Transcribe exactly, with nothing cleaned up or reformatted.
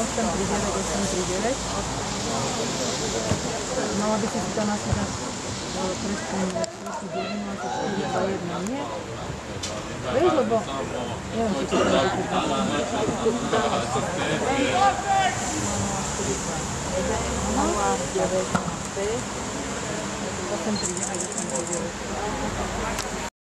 osem tri deväť, osem tri deväť. Mala by si si to nasledať trestnú devätnásť štyri dva jeden, nie? Vieš, lebo neviem, či to je nula deväť päť osem tri deväť osem tri deväť.